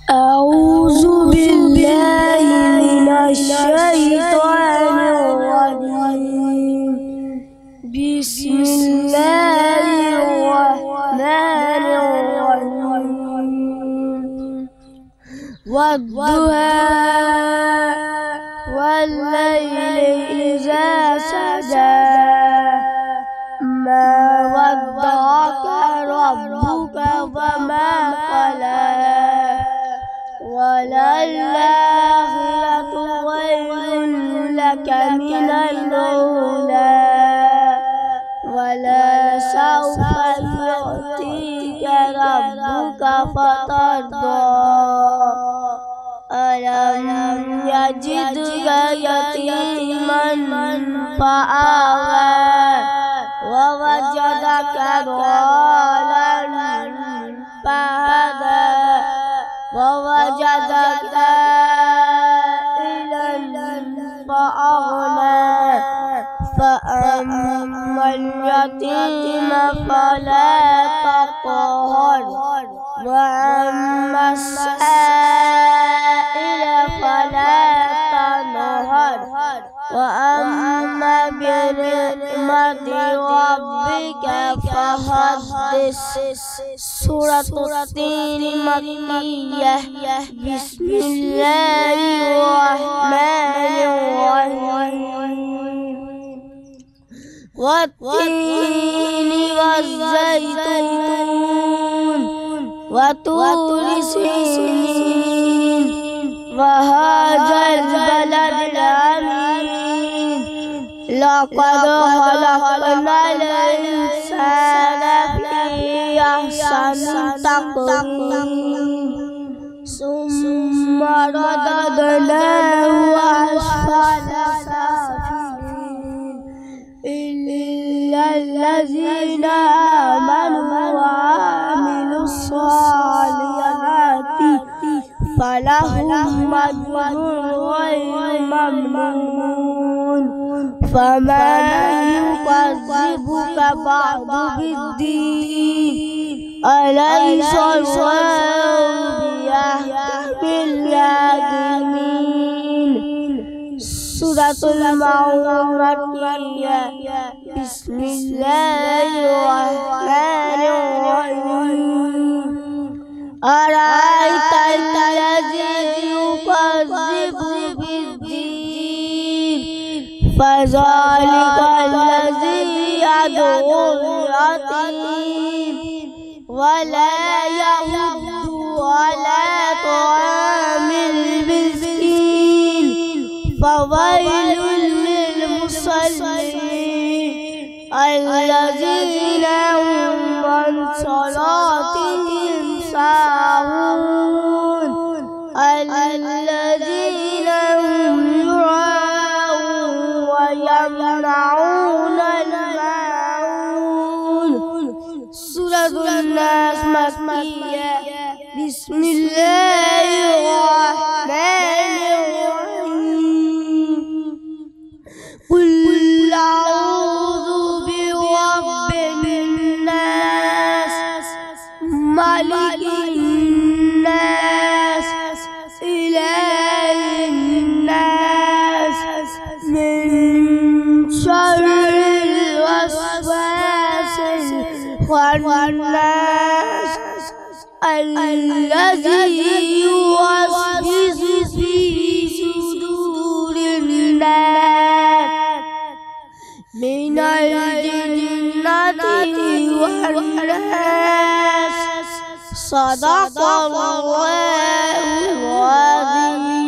أعوذ بالله من الشيطان الرجيم. بسم الله الرحمن الرحيم. والضحى والليل إذا سجى ما ودعك ربك وما قلى وللآخرة خير لك من الأولى ولسوف يعطيك ربك فترضى ألم يجدك يتيما فآوى ووجدك ضالا فهدى ووجدك عائلا فأغنى فأما اليتيم فلا تقهر وأما السائل فلا تنهر وأما بنعمة ربك فحدث. سورة الطين مكية. بسم الله الرحمن الرحيم. والتين والزيتون وطور سينين وهذا البلد الأمين لقد خلقنا الإنسان في أحسن تقويم ثم رددناه أسفل سافلين إلا الذين آمنوا وعملوا الصالحات فلهم أجر غير ممنون فما يكذبك بعد بالدين أليس الله بأحكم الحاكمين. سورة المعون مكية. بسم الله الرحمن الرحيم. أرأيت الذي يكذب بالدين فذلك الذي يدعو اليتيم ولا يحض على طعام المسكين فويل للمصلين الذين هم عن صلاتهم ساهون الذين هم يراءون ويمنعون الماعون. سورة الناس مكية. بسم الله الرحمن الرحيم. قل أعوذ برب الناس ملك الناس إله الناس من شر الوسواس الخناس الذي يوسوس في صدور الناس من الجنة والناس. صدق الله العظيم.